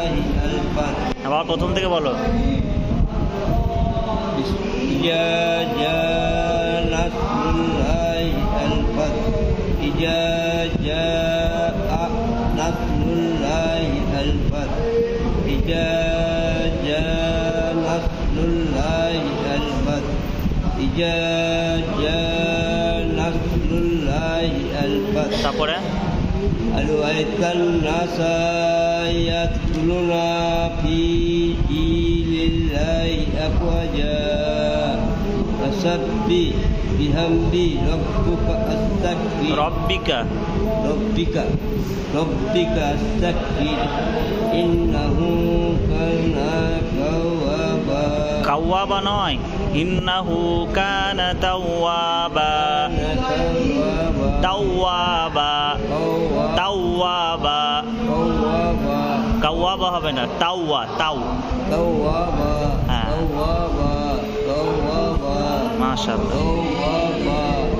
আবার প্রথম থেকে বলো। إذا جاء نصر الله الفتح إذا جاء نصر الله الفتح إذا جاء نصر الله الفتح إذا جاء نصر الله الفتح তারপরে أرأيت الناس يدخلون في دين الله أفواجا فسبح بحمد ربك أستغفر ربك أستغفر إنه كان توابا কাওয়াবা নয়, ইন্নাহু কানা তাওয়াবা। তাওয়াবা তাওয়াবা কাওয়াবা হবে না, তাওয়া তাও। হ্যাঁ, মাশাআল্লাহ।